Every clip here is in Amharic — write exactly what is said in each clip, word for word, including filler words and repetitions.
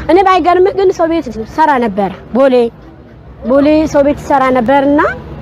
እኔ ባይገርምህ ግን ሰው ቤት ሰራ ነበር ቦሌ ቦሌ ሰው ቤት ሰራ ነበርና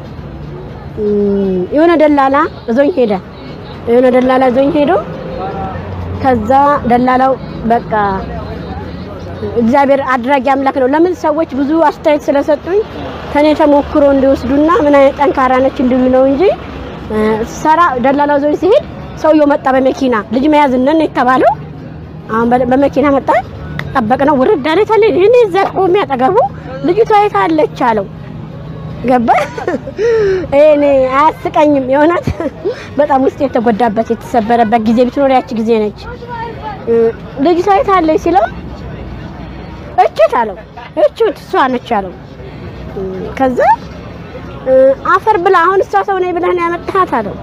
የሆነ ደላላ እዞኝ ሄደ የሆነ ደላላ እዞኝ ሄዶ ከዛ ደላላው በቃ እግዚአብሔር አድራጊ አምላክ ነው ለምን ሰዎች ብዙ አስተያየት ስለሰጡኝ ከኔ ተሞክሮ እንዲወስዱና ምን አይነት ጠንካራ ነች እንዲሉ ነው እንጂ ሰራ ደላላው እዞኝ ሲሄድ ሰውየው መጣ በመኪና ልጅ መያዝ ነን የተባለው አሁን በመኪና መጣ ጠበቅነው ወረዳ ላይ ታለ እኔ ዘቆ የሚያጠገቡ ልጅቷ አይታለች አለው ገባ እኔ አስቀኝም የሆነት በጣም ውስጥ የተጎዳበት የተሰበረበት ጊዜ ቢትኖር ያቺ ጊዜ ነች ልጅቷ አይታለች ሲለው እቺት አለው እቺት እሷ ነች አለው ከዛ አፈር ብላ አሁን እሷ ሰው ነኝ ብለህ ነው ያመጣሃት አለው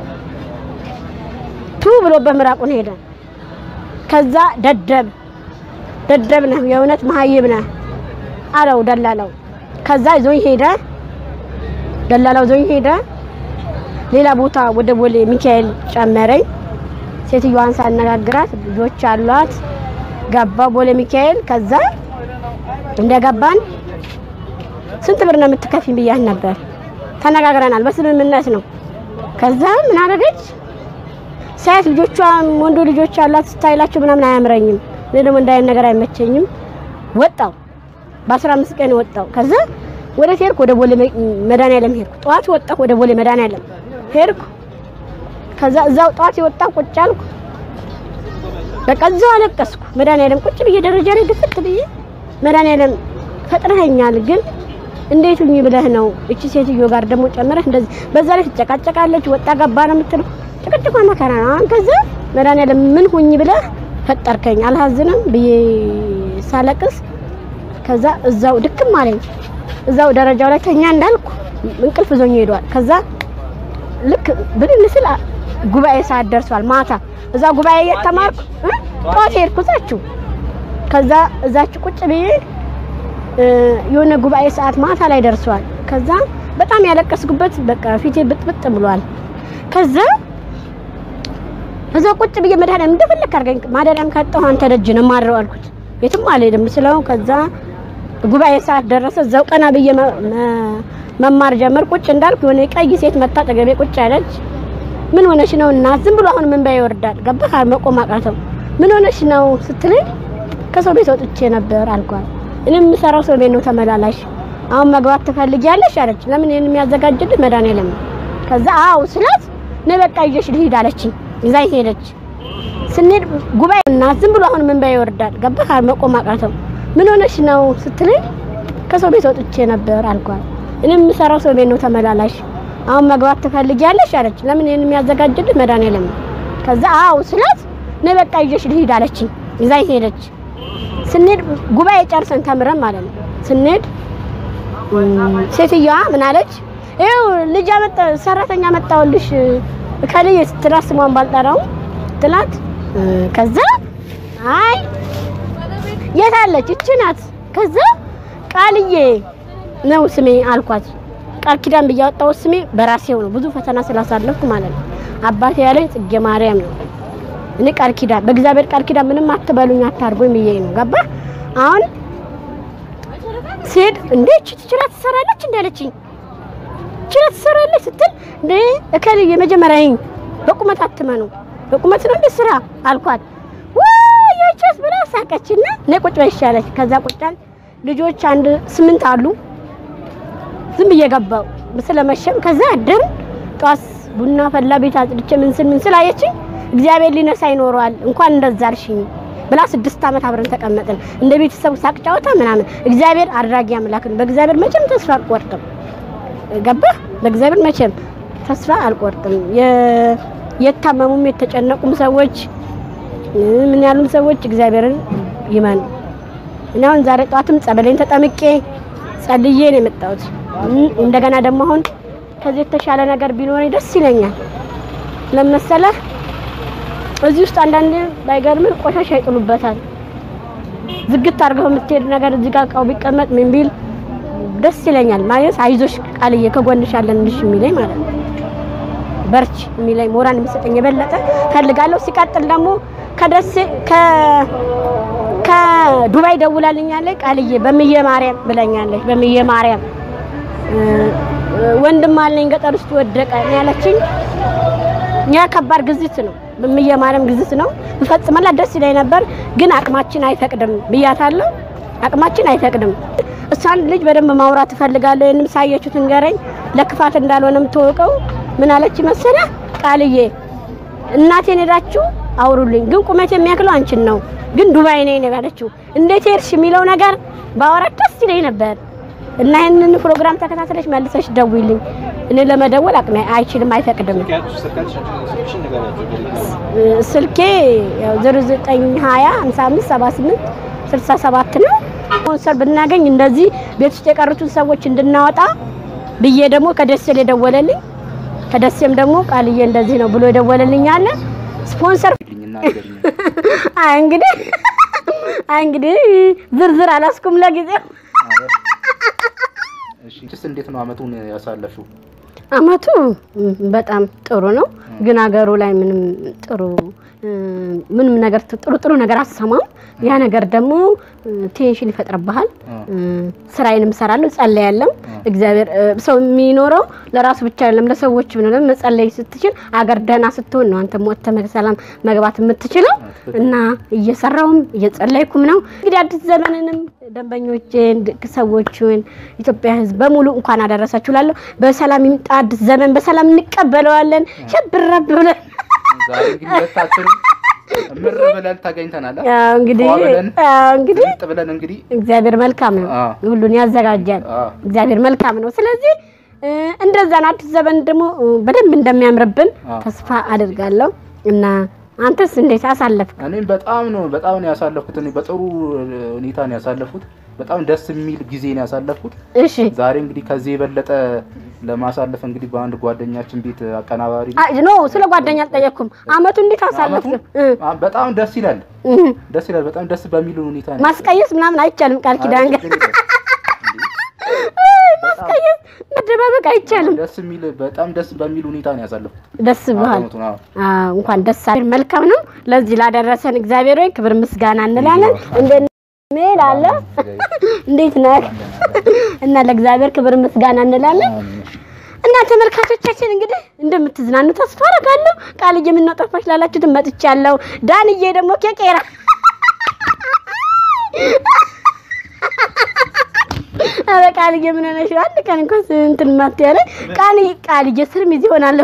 ቱ ብሎ በመራቁን ሄደ ከዛ ደደብ ደደብ ነው የእውነት መሀይብ ነው አለው ደላላው ከዛ ይዞኝ ሄደ ደላላው ይዞኝ ሄደ ሌላ ቦታ ወደ ቦሌ ሚካኤል ጨመረኝ ሴትዮዋን ሳነጋግራት ልጆች አሏት ገባ ቦሌ ሚካኤል ከዛ እንደገባን ስንት ብር ነው የምትከፊኝ ብያህ ነበር ተነጋግረናል በስምምነት ነው ከዛ ምን አደረገች ሳይት ልጆቿ ወንዶ ልጆች አላት ስታይላቸው ምናምን አያምረኝም ለደም እንዳይ ነገር አይመቸኝም ወጣው በ15 ቀን ወጣው ከዛ ወደ ቴርኩ ወደ ቦሌ መድኃኒዓለም ሄድኩ ጧት ወጣሁ ወደ ቦሌ መድኃኒዓለም ሄድኩ ከዛ እዛው ጧት ወጣሁ ቁጭ አልኩ በቃ እዛው አለቀስኩ መድኃኒዓለም ቁጭ ብዬ ደረጃ ላይ ድፍት ብዬ መድኃኒዓለም ፈጥረኸኛል ግን እንዴት ሁኚ ብለህ ነው እቺ ሴትዮ ጋር ደሞ ጨመረህ እንደዚህ በዛ ላይ ትጨቃጨቃለች ወጣ ገባ ነው የምትለው ጭቅጭቋ መከራ ነው ከዛ መድኃኒዓለም ምን ሁኚ ብለህ ፈጠርከኝ አልሐዝንም ብዬ ሳለቅስ ከዛ እዛው ድክም አለኝ እዛው ደረጃው ላይ ተኛ እንዳልኩ እንቅልፍ ዞኝ ሄዷል ከዛ ልክ ብድን ስል ጉባኤ ሰዓት ደርሷል ማታ እዛ ጉባኤ የተማርኩ ጧት ሄድኩታችሁ ከዛ እዛችሁ ቁጭ ብዬ የሆነ ጉባኤ ሰዓት ማታ ላይ ደርሷል ከዛ በጣም ያለቀስኩበት በቃ ፊቴ ብጥብጥ ብሏል ከዛ እዛ ቁጭ ብዬ መድኃኒዓለም እንደፈለክ አርገኝ ማደሪያም ካጣሁ አንተ ደጅ ነው ማረው አልኩት የትም አልሄድም ስለው ከዛ ጉባኤ ሰዓት ደረሰ እዛው ቀና ብዬ መማር ጀመር ቁጭ እንዳልኩ የሆነ ቀይ ሴት መጣ ተገቤ ቁጭ አለች ምን ሆነሽ ነው እና ዝም ብሎ አሁን ምን ባይ ይወርዳል ገባህ መቆም አቃተው ምን ሆነሽ ነው ስትለኝ ከሰው ቤት ወጥቼ ነበር አልኳት እኔም ሰራው ሰው ቤት ነው ተመላላሽ አሁን መግባት ትፈልጊያለሽ አለች ለምን ይሄን የሚያዘጋጅልህ መድኃኒዓለም ከዛ አው ስላት ነው በቃ ይዤሽ ልሂድ አለችኝ ይዛይ ሄደች ስንሄድ ጉባኤና ዝም ብሎ አሁን ምን ባይ ይወርዳል ገባህ መቆም አቃተው ምን ሆነሽ ነው ስትለኝ ከሰው ቤት ወጥቼ ነበር አልኳት እኔም ሰራው ሰው ቤት ነው ተመላላሽ አሁን መግባት ትፈልጊያለሽ አለች ለምን ይሄን የሚያዘጋጅልህ መድኃኒዓለም ከዛ አው ስላት ነው በቃ ይዤሽ ልሂድ አለችኝ ይዛይ ሄደች ስንሄድ ጉባኤ ጨርሰን ተምረን ማለት ነው ስንሄድ ሴትዮዋ ምን አለች ይኸው ልጅ አመጣ ሰራተኛ መጣውልሽ ከለየ ስትራስ ማን ባልጠራው ትላት ከዛ አይ የታለች እቺ ናት ከዛ ቃልዬ ነው ስሜ አልኳት ቃል ኪዳን በያወጣው ስሜ በራሴው ነው ብዙ ፈተና ስላሳለፍኩ ማለት ነው አባቴ ያለኝ ጽጌ ማርያም ነው እኔ ቃል ኪዳን በእግዚአብሔር ቃል ኪዳን ምንም አትበሉኝ አታርጉኝ ብዬ ነው ገባ አሁን ሲድ እንዴት ትችላ ትሰራለች እንዳለችኝ ትችላ ትሰራለች ስትል እንዴ እከለ የመጀመሪያኝ በቁመት አትመኑ በቁመት ነው እንደስራ አልኳት ወይ ያቺስ ብላ ሳቀችና ነቁጭ በይሻለች ከዛ ቁጫል ልጆች አንድ ስምንት አሉ ዝም ብየገባው ስለመሸም ከዛ አደር ጧስ ቡና ፈላ ቤት አጥድቼ ምን ስል ምን ስላየችኝ እግዚአብሔር ሊነሳ ይኖራል እንኳን እንደዛርሽኝ ብላ ስድስት አመት አብረን ተቀመጥን እንደ ቤተሰብ ሳቅጫውታ ምናምን እግዚአብሔር አድራጊ አምላክ ነው በእግዚአብሔር መቼም ተስፋ አልቆርጥም ገባ በእግዚአብሔር መቼም ተስፋ አልቆርጥም የታመሙም የተጨነቁም ሰዎች ምን ያሉም ሰዎች እግዚአብሔርን ይመኑ እና አሁን ዛሬ ጧትም ጸበሌን ተጠምቄ ጸልዬ ነው የመጣሁት እንደገና ደግሞ አሁን ከዚህ ተሻለ ነገር ቢኖር ደስ ይለኛል ለምሳሌ እዚህ ውስጥ አንዳንዴ ባይገርም ቆሻሻ ይጥሉበታል ዝግት አርገው የምትሄድ ነገር እዚህ ጋር ቃው ቢቀመጥ ምን ቢል ደስ ይለኛል ማለት አይዞሽ ቃልዬ ከጎንሽ አለንሽ የሚለኝ ማለት ነው በርቺ የሚለኝ ሞራን የሚሰጠኝ የበለጠ ፈልጋለሁ ሲቀጥል ደግሞ ከደስ ከ ከዱባይ ደውላልኛለች ቃልዬ በሚየ ማርያም ብለኛለች በሚየ ማርያም ወንድም አለኝ ገጠር ውስጥ ወደቀ ያለችኝ ያ ከባድ ግዝት ነው በሚየ ማርያም ግዝት ነው እንፈጽመላ ደስ ይለኝ ነበር ግን አቅማችን አይፈቅድም ብያታለሁ አቅማችን አይፈቅድም እሷን ልጅ በደንብ ማውራት ፈልጋለሁ የንም ሳየቹት እንገረኝ ለክፋት እንዳልሆነም ተወቀው ምን አለች መሰለ ቃልዬ እናቴን ሄዳችሁ አውሩልኝ ግን ቁመት የሚያክለው አንቺን ነው ግን ዱባይ ነኝ ያለችው እንዴት ሄርሽ የሚለው ነገር ባወራት ደስ ይለኝ ነበር እና ይሄንን ፕሮግራም ተከታተለሽ መልሰሽ ደውይልኝ እኔ ለመደወል አቅሜ አይችልም አይፈቅድም ስልኬ ያው ዜሮ ዘጠኝ ሃያ ሃምሳ አምስት ሰባ ስምንት ስልሳ ሰባት ነው ስፖንሰር ብናገኝ እንደዚህ ቤት ውስጥ የቀሩትን ሰዎች እንድናወጣ ብዬ ደግሞ ከደሴ ለደወለልኝ ከደሴም ደግሞ ቃልዬ እንደዚህ ነው ብሎ የደወለልኝ አለ ስፖንሰር አይ እንግዲህ አይ እንግዲህ ዝርዝር አላስኩም ለጊዜው እሺ እስ እንዴት ነው አመቱን ያሳለፈው አመቱ በጣም ጥሩ ነው ግን አገሩ ላይ ምንም ጥሩ ምንም ነገር ጥሩ ጥሩ ነገር አሰማም ያ ነገር ደግሞ ቴንሽን ይፈጥርብሃል ስራዬንም ሰራለሁ ጸልያለሁ እግዚአብሔር ሰው የሚኖረው ለራሱ ብቻ አይደለም ለሰዎች ምንም መጸለይ ስትችል አገር ደና ስትሆን ነው አንተ ሞተ መሰላም መግባት የምትችለው እና እየሰራውም እየጸለይኩም ነው እንግዲህ አዲስ ዘመንንም ደንበኞቼን ሰዎችን ኢትዮጵያ ህዝብ በሙሉ እንኳን አደረሳችሁ ላለው በሰላም ይምጣ አዲስ ዘመን በሰላም እንቀበለዋለን ሸብረብ ብለን ዛሬ እንግዲህ ለታችን ምር ብለን ታገኝተናል አዎ እንግዲህ አዎ እንግዲህ ጥብለን እንግዲህ እግዚአብሔር መልካም ነው ሁሉን ያዘጋጃል እግዚአብሔር መልካም ነው ስለዚህ እንደዛ አዲስ ዘመን ደግሞ በደንብ እንደሚያምርብን ተስፋ አደርጋለሁ እና አንተስ እንዴት አሳለፍክ እኔም በጣም ነው በጣም ነው ያሳለፍኩት እኔ በጥሩ ሁኔታ ነው ያሳለፍኩት በጣም ደስ የሚል ጊዜ ነው ያሳለፍኩት እሺ ዛሬ እንግዲህ ከዚህ የበለጠ ለማሳለፍ እንግዲህ በአንድ ጓደኛችን ቤት አቀናባሪ አይ ኖ ስለ ጓደኛ አልጠየቅኩም አመቱ እንዴት አሳለፍክ በጣም ደስ ይላል ደስ ይላል በጣም ደስ በሚል ሁኔታ ነው ማስቀየስ ምናምን አይቻልም ቃል ኪዳን ማስቀየስ መደባበቅ አይቻልም ደስ የሚል በጣም ደስ በሚል ሁኔታ ነው ያሳለፍኩት ደስ ብሏል አዎ እንኳን ደስ አለ መልካም ነው ለዚህ ላደረሰን እግዚአብሔር ሆይ ክብር ምስጋና እንላለን እንደ ሜል አለ እንዴት ነህ እና ለእግዚአብሔር ክብር ምስጋና እንላለን እና ተመልካቾቻችን እንግዲህ እንደምትዝናኑ ተስፋ አደርጋለሁ ቃልዬ ምን ነው ጠፋሽ ላላችሁት መጥቻለሁ ዳንዬ ደግሞ ከቄራ አረ ቃልዬ ምን ሆነሽ አንድ ቀን እንኳን እንትን ማትያለ ቃል ቃልዬ ስርም ይዚ ሆናለሁ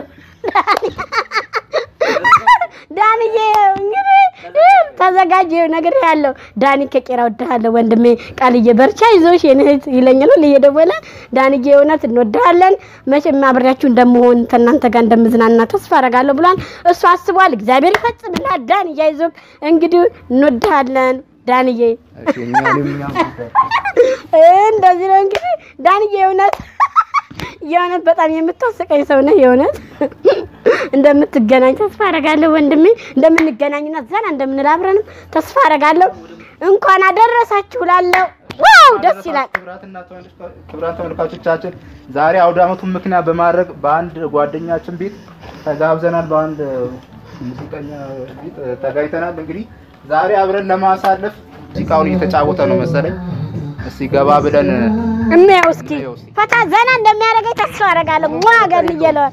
ዳንዬ እንግዲህ ተዘጋጀው ነገር ያለው ዳኒ ከቄራ ወደሃለ ወንድሜ ቃልዬ በርቻ ይዞሽ የነህት ይለኛል ለየደወለ ዳንዬ እውነት እንወዳለን መቼም አብራችሁ እንደምሆን ተናንተ ጋር እንደምዝናና ተስፋ አደርጋለሁ ብሏል እሱ አስቧል እግዚአብሔር ይፈጽምና ዳን ይያይዞክ እንግዲህ እንወዳለን ዳንዬ እሺ እኛንም እኛም እንደዚህ ነው እንግዲህ ዳንዬ እውነት የእውነት በጣም የምትወስቀኝ ሰው ነህ የእውነት እንደምትገናኝ ተስፋ አደርጋለሁ ወንድሜ እንደምንገናኝና ዘና እንደምንላብረንም ተስፋ አደርጋለሁ እንኳን አደረሳችሁ ላለው ዋው ደስ ይላል ክብራትና ክብራን ተመልካቾቻችን ዛሬ አውደ አመቱን ምክንያት በማድረግ በአንድ ጓደኛችን ቤት ተጋብዘናል በአንድ ሙዚቀኛ ቤት ተጋይተናል እንግዲህ ዛሬ አብረን ለማሳለፍ ዲካውን እየተጫወተ ነው መሰለኝ እስቲ ገባ ብለን እሚያው እስኪ ፈታ ዘና እንደሚያደርገኝ ተስፋ አደርጋለሁ ዋገን ይየለው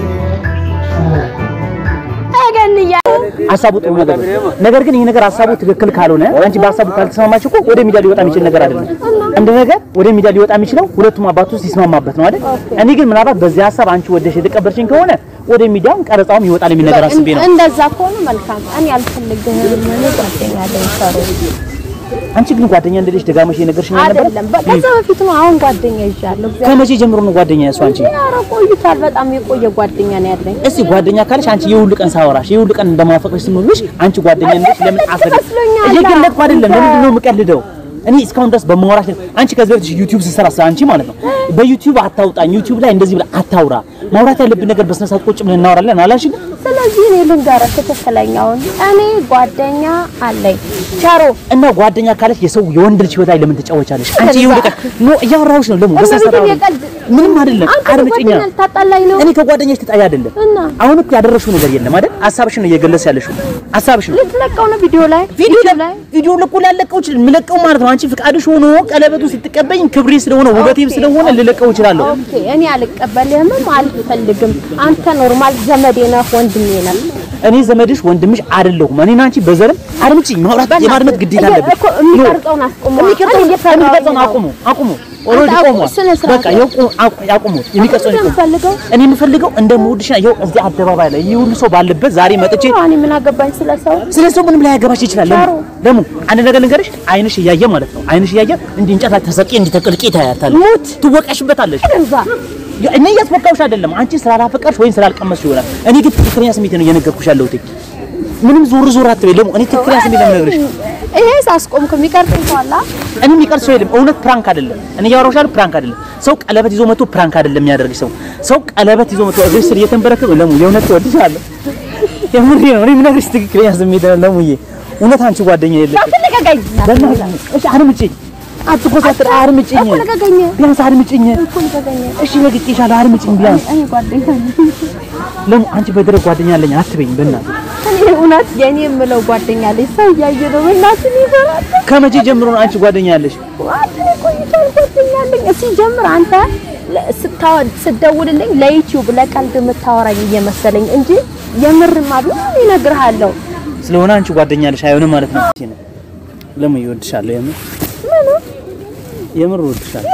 አገንያ ሐሳቡ ጥሩ ነገር ነገር ግን ይሄ ነገር ሐሳቡ ትክክል ካልሆነ አንቺ በሐሳቡ ካልተስማማችሁ እኮ ወደ ሚዲያ ሊወጣ የሚችል ነገር አይደለም እንደ ነገር ወደ ሚዲያ ሊወጣ የሚችለው ሁለቱም አባቶች ሲስማማበት ነው አይደል እኔ ግን ምናልባት በዚህ ሐሳብ አንቺ ወደሽ የተቀበልሽኝ ከሆነ ወደ ሚዲያም ቀረጻውም ይወጣል የሚል ነገር አስቤ ነው እንደዛ ከሆነ መልካም እኔ አልፈልግም ምን ጓደኛ ደንሰሩ አንቺ ግን ጓደኛ እንደልሽ ደጋመሽ የነገርሽኝ ነበር አይደለም በቃ በፊት ነው አሁን ጓደኛ ይዣለሁ ከመቼ ጀምሮ ነው ጓደኛ ያሱ አንቺ ኧረ ቆይቷል በጣም የቆየ ጓደኛ ነው ያለኝ እስቲ ጓደኛ ካልሽ አንቺ የሁሉ ቀን ሳወራሽ የሁሉ ቀን እንደማፈቅርሽ ስምምሽ አንቺ ጓደኛ እንደልሽ ለምን አፈደ እየገለጥኩ አይደለም ለምን ነው የምቀልደው እኔ እስካሁን ድረስ በመወራሽ አንቺ ከዚህ በፊት ዩቲዩብ ሲሰራስ አንቺ ማለት ነው በዩቲዩብ አታውጣኝ ዩቲዩብ ላይ እንደዚህ ብለ አታውራ ማውራት ያለብን ነገር በስነ ስርዓት ቁጭ ብለን እናወራለን አላልሽ ስለዚህ እኔ ልንገርህ ተከተለኛውን እኔ ጓደኛ አለኝ ቻሮ እና ጓደኛ ካለሽ የሰው የወንድ ልጅ ህይወት ላይ ለምን ተጫወቻለሽ አንቺ ይሁን ኖ ያወራውሽ ነው ለምን በሰሰራ ምንም አይደለም አርምጭኛ ታጣላይ ነው እኔ ከጓደኛሽ ተጣይ አይደለም አሁን እኮ ያደረሽው ነገር የለም አይደል ሐሳብሽን ነው እየገለጽ ያለሽው ሐሳብሽን ነው ልትለቀው ነው ቪዲዮ ላይ ቪዲዮ ላይ ቪዲዮ ለቆ ላለቀው ይችላል ምለቀው ማለት ነው አንቺ ፍቃድሽ ሆኖ ቀለበቱ ስትቀበኝ ክብሬ ስለሆነ ውበቴም ስለሆነ ልለቀው ይችላል ኦኬ እኔ አልቀበልህም አልፈልግም አንተ ኖርማል ዘመዴ ነህ ወንድሜ ነህ እኔ ዘመድሽ ወንድምሽ አይደለሁም እኔና አንቺ በዘርም አርምጭኝ ማውራት የማድመጥ ግዴታ አለብኝ የሚቀርጸውን አስቆሙ የሚቀርጸውን አቁሙ አቁሙ ኦሬዲ ቆሞ በቃ ያቁሙ የሚቀርጸውን እኔ የምፈልገው እንደምወድሽ ነው እዚህ አደባባይ ላይ ይሁን ሰው ባለበት ዛሬ መጥቼ እኔ ምን አገባኝ ስለሰው ስለሰው ምንም ላይ ያገባሽ ይችላል ለሙ አንድ ነገር ልንገርሽ አይንሽ እያየ ማለት ነው አይንሽ እያየ እንዲህ እንጨት ተሰቂ እንዲህ ተቀልቂ ታያታለሽ ሙት ትወቀሽበታለሽ እኔ ያስፈቃውሽ አይደለም አንቺ ስላላፈቀርሽ ወይስ ስላልቀመስሽ ይሆናል እኔ ግን ትክክለኛ ስሜት ነው እየነገርኩሽ ያለሁት ምንም ዞር ዞር አትበይ ለሙ እኔ ትክክለኛ ስሜት ነው የምነግርሽ ይሄ ሳስቆምኩ የሚቀርጽ ይቷላ እኔ የሚቀርጽ የለም እውነት ፕራንክ አይደለም እኔ ያወራሻል ፕራንክ አይደለም ሰው ቀለበት ይዞ መጥቶ ፕራንክ አይደለም የሚያደርግ ሰው ሰው ቀለበት ይዞ መጥቶ እግርሽ ስር እየተንበረከከ ለሙ የእውነት ትወድሻለህ የምሬ ነው እኔ የምነግርሽ ትክክለኛ ስሜት ነው ለሙዬ እውነት አንቺ ጓደኛ የለሽ ተለቀቀኝ እሺ አርምጪኝ አትቆጣጥር አርምጪኝ ቢያንስ አርምጪኝ እሺ ለግጬሻለሁ አርምጪኝ ቢያንስ እኔ ጓደኛ ለሙ አንቺ በደረግ ጓደኛ አለኝ አትበይኝ በእናትህ እኔ እውነት የኔ የምለው ጓደኛ አለኝ ሰው ያየ ነው በእናትህ ይፈራል ከመቼ ጀምሮ ነው አንቺ ጓደኛ ያለሽ አጥኔ ቆይቷል ጓደኛ አለኝ እሺ ጀምር አንተ ስታወድ ስደውልልኝ ለዩቲዩብ ለቀልድ የምታወራኝ እየመሰለኝ እንጂ የምርማ ቢሆን እነግርሃለሁ ስለሆነ አንቺ ጓደኛ አለሽ አይሆንም ማለት ነው ለሙ ይወድሻለሁ የምር የምር ይወድሻለሁ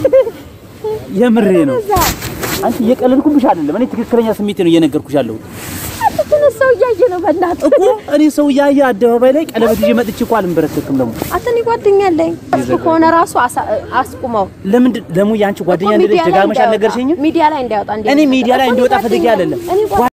የምሬ ነው አንቺ እየቀለልኩብሽ አይደለም እኔ ትክክለኛ ስሜት ነው እየነገርኩሽ ያለሁት አጥተነ ሰው ያየ ነው በእናትህ እኮ እኔ ሰው ያየ አደባባይ ላይ ቀለበት ይዤ መጥቼ እኮ አልንበረከክም ለሙ አጥኔ ጓደኛ አለኝ እሱ ከሆነ ራሱ አስቁመው ለምን ለሙ ያንቺ ጓደኛ እንደዚህ ደጋግመሽ አልነገርሽኝም ሚዲያ ላይ እንዳይወጣ እንዴ እኔ ሚዲያ ላይ እንዲወጣ ፈልጌ አይደለም